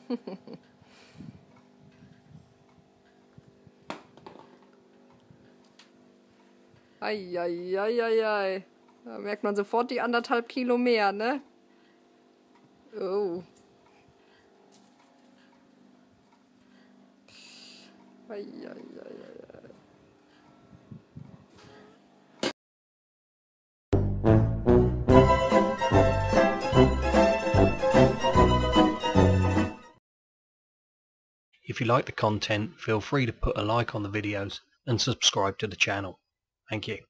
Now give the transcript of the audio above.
Eieieiei. Da merkt man sofort die 1,5 Kilo mehr, ne? Oh. Eieieiei. If you like the content, feel free to put a like on the videos and subscribe to the channel. Thank you.